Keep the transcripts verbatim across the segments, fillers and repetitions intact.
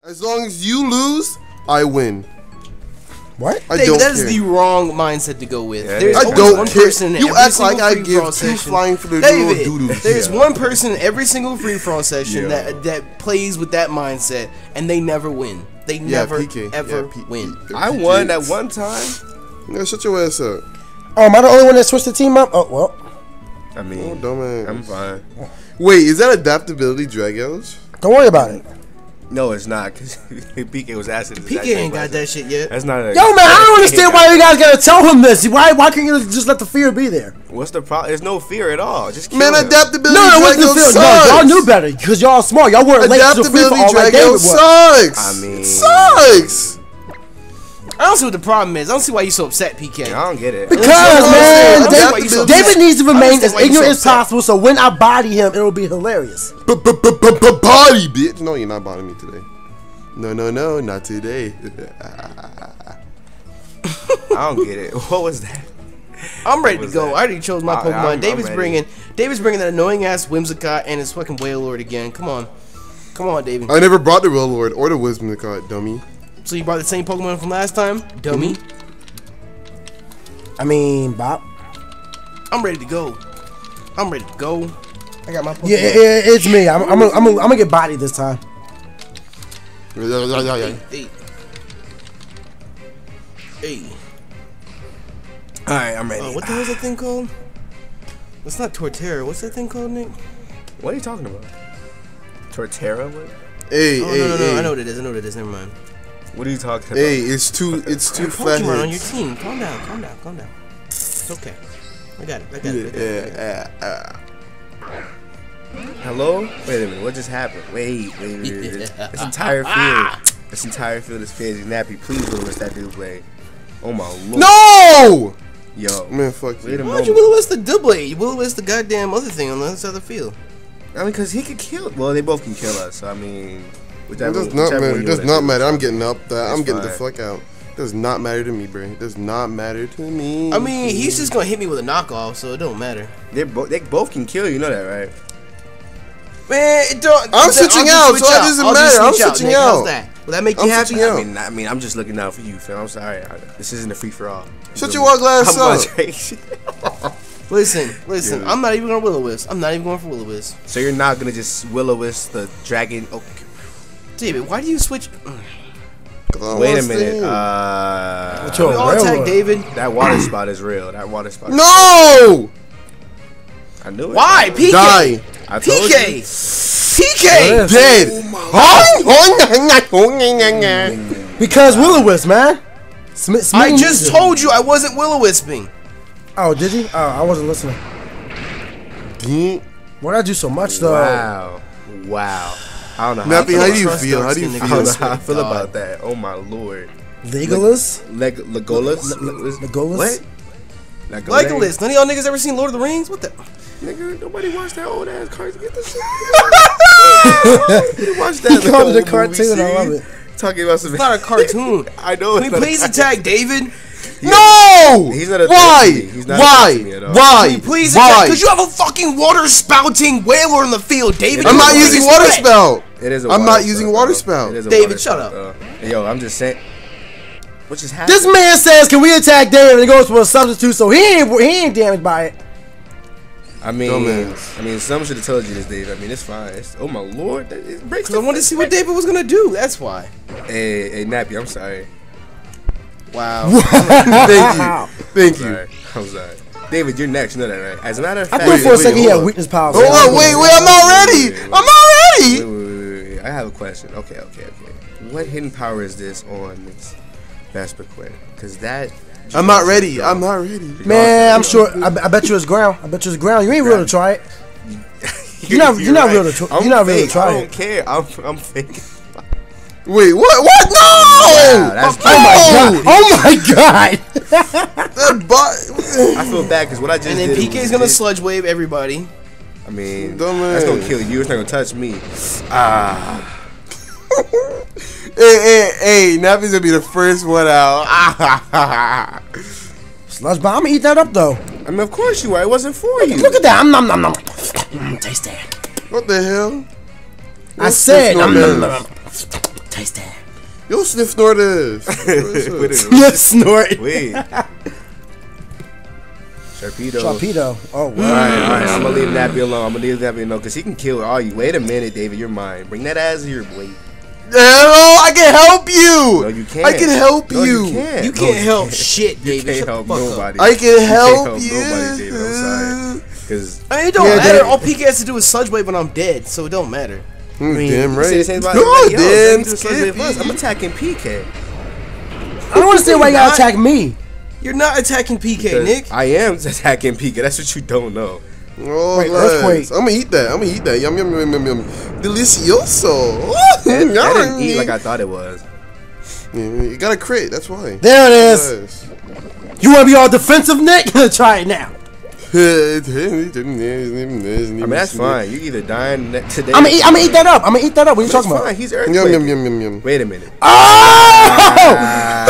As long as you lose, I win. What? I David, don't that is care. the wrong mindset to go with. Yeah, There's I always don't one care. person in You every act like single I free-for-all give two session. flying for the David, little doo-doos. there's Yeah. one person in every single free for all session Yo. that that plays with that mindset, and they never win. They Yeah, never P K. ever Yeah, P- win. P- I P K. won that one time. Yeah, shut your ass up. Oh, am I the only one that switched the team up? Oh, well. I mean, Oh, dumbass. I'm fine. Wait, is that adaptability drag outs? Don't worry about it. No, it's not, because P K was asking. P K ain't got that shit yet. That's not a. Yo, man, I don't understand why you guys gotta tell him this. Why Why can't you just let the fear be there? What's the problem? There's no fear at all. Just kill Man, him. adaptability No, no, what's drag the outs fear? No, sucks. y'all knew better because y'all smart. Y'all weren't late to the free for Adaptability all like drag David out was. sucks. I mean- It sucks. I don't see what the problem is. I don't see why you so upset, P K. I don't get it. Because, That's man, what I'm saying. David, Adaptability- David needs to I remain understand as why you so ignorant as upset. possible so when I body him, it'll be hilarious. Body, bitch. No, you're not bodying me today. No, no, no, not today. I don't get it. What was that? I'm ready to was go. that? I already chose my I- Pokemon. I'm- I'm David's ready. bringing David's bringing that annoying ass Whimsicott and his fucking Wailord again. Come on, come on, David. I never brought the Real Lord or the Wisdom card, dummy. So you brought the same Pokemon from last time, dummy. I mean, Bob. I'm ready to go. I'm ready to go. I got my Pokemon. Yeah, yeah, it's me. I'm, I'm, I'm, I'm gonna get bodied this time. Hey. Hey. All right, I'm ready. Uh, what the hell is that thing called? It's not Torterra. What's that thing called, Nick? What are you talking about? Torterra? What? Hey, Oh hey, no no no! hey. I know what it is. I know what it is. Never mind. What are you talking about? Hey, it's too, it's too flat Pokemon on your heads. team. Calm down. Calm down. Calm down. It's okay. I got it. I got it. I got it. I got it. Yeah, yeah, Hello? Wait a minute. What just happened? Wait, wait, wait. wait. This, this entire field. This entire field is crazy. Nappy, please don't miss that dude play. Oh my lord. No! Yo. Man, fuck Wait a you. Why would you moment. will-o-wisp the double? You will-o-wisp the goddamn other thing on the other side of the field. I mean, because he could kill. Well, they both can kill us. So, I mean, It whichever, does not whichever matter. one It you does wanna not do. matter. I'm getting up. That I'm It's getting the fine. fuck out. It does not matter to me, bro. It does not matter to me. I mean, he's just gonna hit me with a knockoff, so it don't matter. They're both. They both can kill you. You know that, right? Man, it don't. I'm I'll switching just out, switch so it doesn't I'll just matter. I'm switch switching Nick. out. How's that? Will that make I'm you happy? switching out. I mean, I mean, I'm just looking out for you, fam. I'm sorry. I, this isn't a free for all. Shut your wild glass I'm up. going straight. Listen, listen. Yeah. I'm not even gonna will-o-wisp. I'm not even going for will-o-wisp. So you're not gonna just will-o-wisp the dragon? Oh, David, why do you switch? wait a minute. Uh, What's your We all railroad? attack David. that water spot is real. That water spot. is- No! I knew it. Why? P K. Die. I told P K. you. P K. Dead. Because will-o-wisp, man. Sm I Smitty just needs it. told you I wasn't will-o-wisping. Oh, did he? Oh, I wasn't listening. Why did I do so much though? Wow. Wow. I don't know how, Nappy, I how feel do you about- feel? How do you Trust I feel? don't know Swear how I to feel God. about that. Oh my lord. Legolas? Leg Legolas? Le- Le- Legolas? What? Legolas. None of y'all niggas ever seen Lord of the Rings? What the? Nigga, nobody watched that old ass cartoon. Get this shit. You watched that He called it a old cartoon, movie I love series? it. Talking about some. It's not a cartoon. I know. Can it's we not a please cartoon. attack David? No! He's not a Why? threat to me. He's not a Why? threat to me at all. Why? Can we please Why? attack? Because you have a fucking water spouting whaler in the field, David. I'm I'm You're not the using biggest water threat. spout. It is a I'm water not spout, using though. water spout. It is a David, water shut spout, up. though. Yo, I'm just saying. What just happened? This man says, "Can we attack David?" And he goes for a substitute, so he ain't he ain't damaged by it. I mean, Dumbass. I mean, someone should have told you this, Dave. I mean, it's fine. It's, oh my lord, that, it breaks. Because I wanted to see what David was gonna do. That's why. Hey, hey, Nappy, I'm sorry. Wow. Thank you. Thank you. Sorry. I'm sorry. David, you're next. You know that, right? As a matter of I fact, thought for a wait, second he hold had on. weakness powers. Hold on, wait, wait, I'm not ready. Wait, wait, I'm wait. not Wait, ready. wait, wait, wait, wait. I have a question. Okay, okay, okay. What hidden power is this on this Vespiquen? Because that. I'm not ready. I'm not ready. Man, I'm sure. I, I bet you it's ground. I bet you it's ground. You ain't real to try it. You're not- you're not real to tr- I'm you're not real to fake. try I don't it. care. I'm, I'm fake. Wait, what? What? No! Wow, that's oh my god! Oh my god! That butt. I feel bad because what I just And then did P K's was gonna just- sludge wave everybody. I mean, Dumbass. that's gonna kill you. It's not gonna touch me. Ah. Hey, hey, hey! Nappy's gonna be the first one out. Sludge bomb. I'm gonna eat that up though. I mean, of course you are. It wasn't for you. Look at that. I'm nom nom nom. Mm, taste that. What the hell? I What's said this nom nom dumbass? nom. Taste that. Yo, sniff snort this. Sniff snort. Wait. Sharpedo. Sharpedo. Oh, wow. Alright, alright. I'm gonna leave Nappy alone. I'm gonna leave Nappy alone because he can kill all you. Wait a minute, David. You're mine. Bring that ass here, Blake. Oh, I can help you. No, you can't. I can help no, you. You can't. You No, can't help can't. shit, You David. can't Shut help the fuck up. nobody. I can You can't help help you. nobody, David. I'm sorry. Because I mean, it don't Yeah, matter. David. All P K has to do is Sludge Wave when I'm dead, so it don't matter. Mm, I mean, damn you right. say the same about God everybody else. damn, Let me do Sludge Wave first. Skippy. I'm attacking P K. I don't understand why you gotta attack me. You're not attacking P K, Because Nick. I am attacking P K. That's what you don't know. Oh, Wait, nice. earthquake. I'm gonna eat that. I'm gonna eat that. Yum yum yum yum yum. Delicioso. That, that didn't eat like I thought it was. Yeah, you got a crit. That's why. There it is. Yes. You wanna be all defensive, Nick? Try it now. I I mean, that's fine. You either dying ne- today. I'm gonna eat. I'm gonna eat that up. I'm gonna eat that up. What are you That's talking fine. about? He's Yum earthquake. yum yum yum yum. Wait a minute. Oh!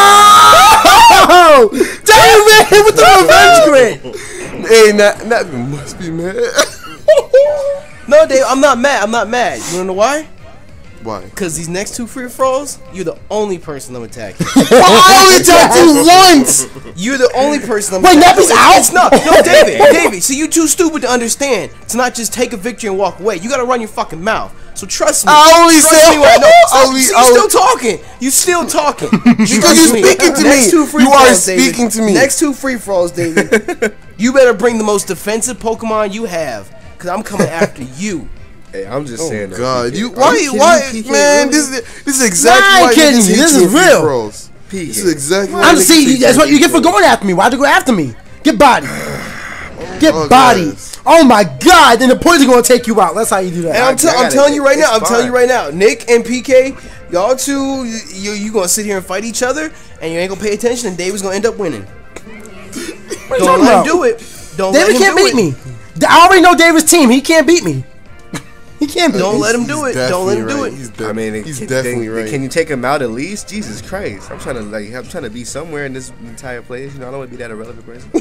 Oh! David with the revenge grid. Hey, Nat, Nat must be mad. No, Dave, I'm not mad. I'm not mad. You wanna know why? Why? Because these next two free throws, you're the only person I'm attacking. I only attacked you once. You're the only person I'm Wait, attacking. Nappy's No, out? it's not. No, David, David. So you too stupid to understand to not just take a victory and walk away. You gotta run your fucking mouth. So trust me. I only trust said- me when I know. I Stop, only- see, I you only- still talking. You still talking. Because Trust you're speaking to Next me. two free You are throws, David. speaking to me. Next two free throws, David. You better bring the most defensive Pokemon you have, cause I'm coming after you. Hey, I'm just Oh saying. though, God, P K. you Are why kidding why me, P K, man? really? This is this is exactly Nah, I why ain't kidding niggas you. hate This you is in free real. throws. P K. This is exactly. why I'm niggas see. hate That's you what in you get for free throws. going after me. Why'd you go after me? Get body. Get Oh, body. guys. Oh my God! Then the poison gonna take you out. That's how you do And that. I'm, te- I I'm gotta- telling you right now, I'm it's telling you fine. right now, Nick and P K, y'all two, you you gonna sit here and fight each other, and you ain't gonna pay attention, and David's gonna end up winning. What are you Don't talking let him about? do it. Don't David let him can't do beat it. me. I already know David's team. He can't beat me. He can't beat Don't me. let him do He's it. Don't let him definitely do right. it. He's, I de- mean, he's can, definitely can, right. Can you take him out at least? Jesus Christ! I'm trying to like, I'm trying to be somewhere in this entire place. You know, I don't want to be that irrelevant person.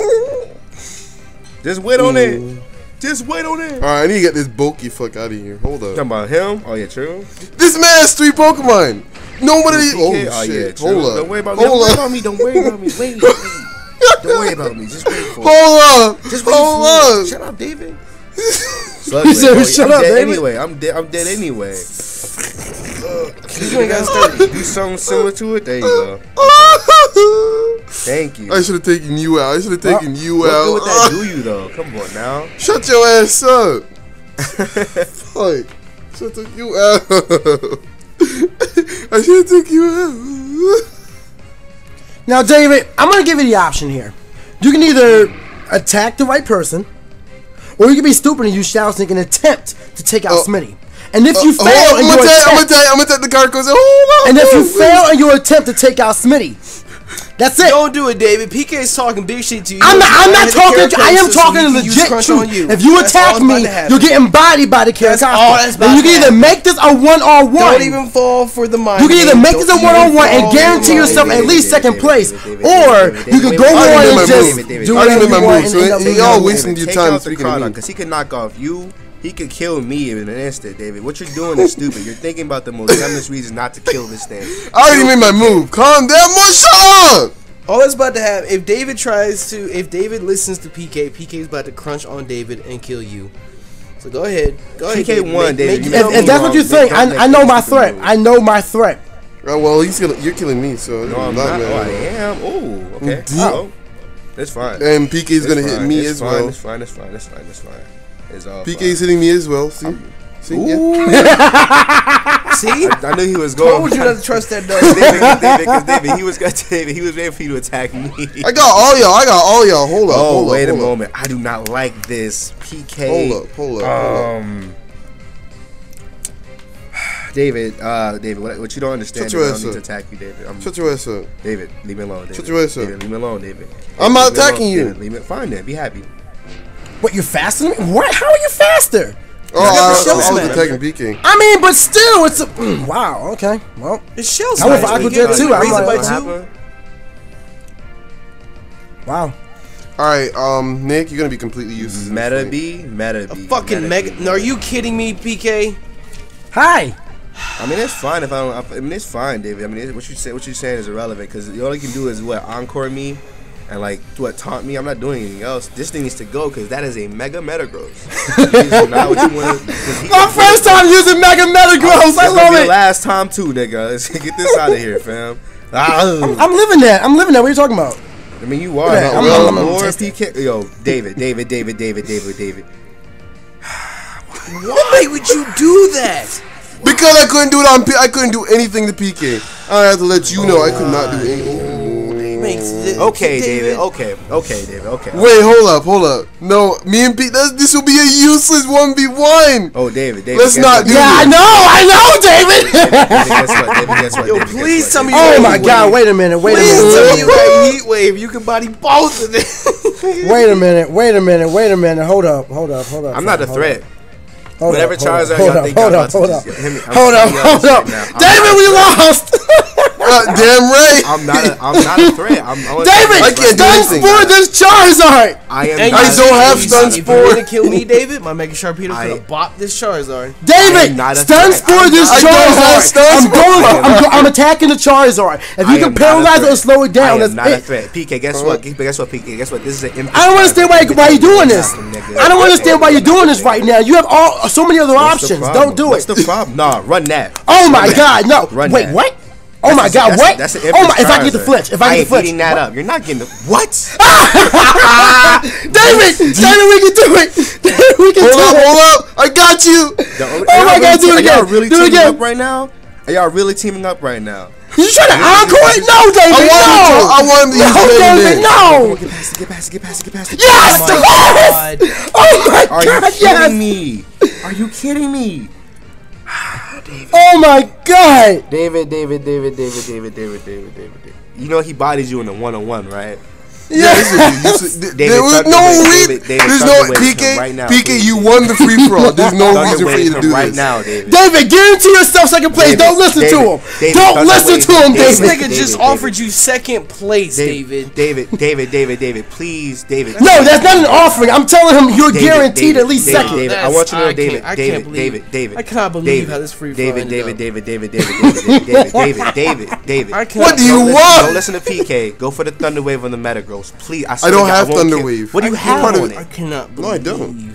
Just wait on it. Just wait on it. All right, I need to get this bulky fuck out of here. Hold up. Talking about him? Oh yeah, true. This man has three Pokemon. No one of these. Oh P K? shit! true. Hold up. Don't worry about me. Don't Hold worry up. about me. Don't worry about me. Wait. wait. Don't worry about me. Just wait for it. Hold up. Just wait Hold for it. up. Shut up, David. He said, Oh, "Shut I'm up, dead David." Anyway, I'm dead. I'm dead anyway. You ain't gotta start. Do something similar to it. There you go. Thank you. I should have taken you out. I should have taken you What out. good would that do you though? Come on now. Shut your ass up. Fuck. Should have took you out. I should have took you out. Now, David, I'm gonna give you the option here. You can either attack the right person, or you can be stupid and use Shadow Sneak and attempt to take out Oh. Smitty. And if you Uh, fail hold on, and I'm you gonna tell, I'm gonna attempt, tell, I'm gonna tell the card goes. Hold on. and if you please. fail and you attempt to take out Smitty, that's it. Don't do it, David. P K is talking big shit to you. I'm not. I'm You not have the talking. character I am so you talking can use legit crunch truth. on you. If you That's attack all that's about me, to happen. you'll get embodied by the That's character. all that's about Then you to can either happen. make this a one on one. Don't even fall for the mind. You can either game. make this a Don't one on even one and fall for the guarantee mind yourself game. at least second David, place, David, David, or David, you David, could go David, on David, and David, just David, David, do I already whatever made you my want move, and so end it- up it winning. all the wasting game. your Take time out three speaking to card me. because he can knock off you. He could kill me in an instant, David. What you're doing is stupid. You're thinking about the most dumbest reasons not to kill this thing. I already made my move. Calm down, more. Shut up. All that's about to happen, if David tries to, if David listens to P K, P K is about to crunch on David and kill you. So go ahead. Go ahead. P K David. won, Make- David. make- You make- If, if that's what you Don't think, make I, I know my stupid threat. moves. I know my threat. Oh, well, he's gonna. You're killing me, so No, I'm not not. Oh, I mad. am. Oh, okay. Deep. Oh, that's fine. And P K's gonna It's hit fine. me It's as fine. well. It's fine. It's fine. It's fine. It's fine. It's all P fine. K's hitting me as well. See, see, yeah. See? I, I knew he was going. Told you not to trust that dog. David, David, because David, he was gonna, David, he was ready for you to attack me. I got all y'all. I got all y'all. Hold up. Oh, hold wait up, a hold moment. I do not like this. P K. Hold up. Hold up. Hold up. Um, David, uh, David, what, what you don't understand? Shut your David, I ass don't need up. to attack you, David. I'm, Shut your ass up. David, leave me alone. David. Shut your ass up. David, leave me alone, David. I'm not Leave me alone, attacking you. David, leave me, fine then. Be happy. What, you're faster than me? What? How are you faster? Oh, I, shell I was smack. attacking P K. I mean, but still, it's a mm, wow. Okay, well, It's shell I went for smash. Aqua You Jet get too. I'm raise it like, by what two. happened? wow. All right, um, Nick, you're gonna be completely useless. in this Meta fight. B, Meta A B. fucking Meta mega. B. No, are you kidding me, P K? Hi. I mean, it's fine if I don't. I mean, it's fine, David. I mean, it, what you say, what you saying is irrelevant because all you can do is what encore me, and like what taunt me. I'm not doing anything else. This thing needs to go because that is a mega Metagross. Not what you want. My first time using Mega Metagross. I love it. Last time too, nigga. Let's get this out of here, fam. I'm, I'm living that. I'm living that. What are you talking about? I mean, you are. Yeah, no, I'm- well, I'm- I'm Lord tasting. P K. Yo, David, David, David, David, David, David, David. Why would you do that? Because I couldn't do it on P I couldn't do anything to P K. I have to let you know I could not do anything. Makes it- Okay, David. Okay, okay, David. Okay. Wait, hold up, hold up. No, me and Pete, that's, this will be a useless one v one. Oh, David, David. Let's guess not what, do Yeah, I this. know. I know, David. David, guess what? David, guess what? Yo, David, guess please what, tell me. David? Oh my Wait, God! Wait a minute! Wait a Please tell me minute! you got Heat Wave. You can body both of them. Wait a minute! Wait a minute! Wait a minute! Hold up! Hold up! Hold up! I'm not a hold threat. up, hold Whatever up, hold Charizard up, y'all hold up, think hold y'all up, about hold to up, just hit me, I'm hold up, telling you hold this up. right now. I'm David, not we a threat. lost. Uh, damn right. I'm not. A, I'm not a threat. I'm. I'm David, I can't do stun anything. for this Charizard. I am. And not I you don't see- have you see, stun If you spore. were to kill me, David, my Mega Sharpedo I- could have bopped this Charizard. David, am not a stun threat. for I'm this not- I don't have Charizard. stun I'm spore. going. I am I'm, not- go- I'm attacking the Charizard. If I you am can not a paralyze it threat. or slow it down, I am that's not it. a threat. P K, guess what? Guess what? P K, guess what? This is an. I don't understand why why you're doing this. I don't understand why you're doing this right now. You have all so many other What's the options. problem? Don't do What's it. the problem? Nah, run that. Oh my Run that. God! No. Run Wait, that. what? Oh my That's a- God! that's a- What? That's an Oh my! Empress If I get the Charizard. flinch, if I I get the ain't flinch, eating that up. You're not getting the what? David, David, we can do it. David, we can Hold do up, it. hold up. I got you. Oh my God, do it Are y'all again. really Do it teaming again. up right now? Are y'all really teaming up right now? You trying to encore it? No, David. I want him to, no. I want him to use No, David. David, no. Get past it, get past it, get past it, get past it. Yes. Oh my yes. God. Oh my Are you God! kidding Yes. me? Are you kidding me? Oh my God! David, David, David, David, David, David, David, David, David. You know he bodies you in the one-on-one, right? Yeah, this is, there, David, there was Thunder no Wave, reason. David, David, There's Thunder no Wave P him K. right now, P K, please. you won the free for all. There's no Thunder reason for Wave you to him do right this. now, David. David, guarantee yourself second place. David, Don't listen David, to him. David, Don't Thunder listen Wave to him, him. This David. nigga David, just David. offered you second place, David. David, David, David, David, please, David. No, that's not an offering. I'm telling him you're David, guaranteed David, at least David, second. David, I That's- want you to know, I David, can't- I David, can't believe- David, David. I cannot believe David, how this free for David, ended David, up. David, David, David, David, David, David, David, David. I cannot What do you Don't listen- want? Don't listen to P K. Go for the Thunder Wave on the Metagross, please. I, I swear don't to God, have won't Thunder kill- Wave. What do you I have can't- on I it? cannot No, believe. I don't.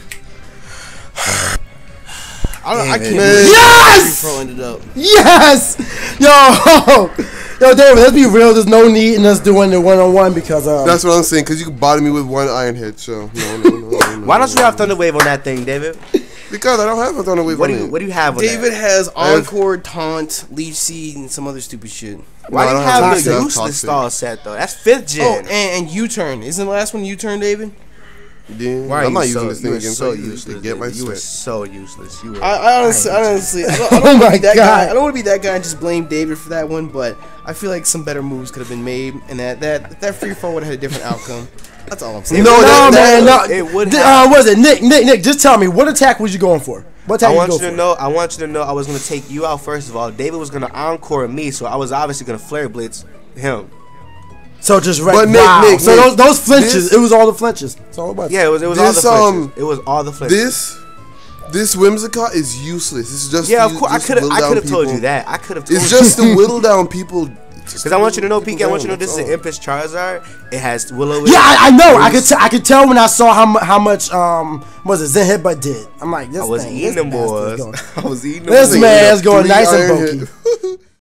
I, don't, I can't Man. believe Yes! how free for all ended up. Yes! Yo! Yo, David, let's be real. There's no need in us doing the one-on-one because um, That's what I'm saying, because you can body me with one Iron Head, so no, no, no, no, no. Why don't you have Thunder Wave on that thing, David? Because I don't have a Thunder Wave What on do you it. What do you have on David that? has have- Encore, Taunt, Leech Seed, and some other stupid shit. Why No, do I you don't have have the Toxic. useless Toxic. star set though? That's fifth gen. Oh, and, and U-Turn. Isn't the last one U-Turn, David? Yeah, Why are I'm you not so, using this you thing were again. so So useless. to get my David. You were set. so useless. You were. I, I honestly, I hate you. honestly, I don't, I Oh don't wanna my be that God. guy. I don't want to be that guy and just blame David for that one, but I feel like some better moves could have been made, and that that that free for would have had a different outcome. That's all I'm saying. No, no, that- man, that- no. it would D- have- Uh, what was it Nick? Nick, Nick, just tell me what attack was you going for? What attack I you want go you to for? know. I want you to know. I was gonna take you out first of all. David was gonna encore me, so I was obviously gonna flare blitz him. So just right. But Nick, wow. Nick, so Nick, those those flinches, this- it was all the flinches. That's all it was. Yeah, it was. It was This, all the flinches. um, it was all the flinches. This, this Whimsicott is useless. This is just yeah, to of course. I just could have. whittle I down could have told people. you that. I could have. told It's you. just to whittle down people. Because I want you to know, P K. I want you to know this is an Empress Charizard. It has Willow. Yeah, I, I know. I could t- I could tell when I saw how mu- how much um what was it Zen Headbutt did. I'm like, this I was thing, eating this them bastard's boys. going- I was eating them This boys. man's going Three nice and Iron bulky. Head.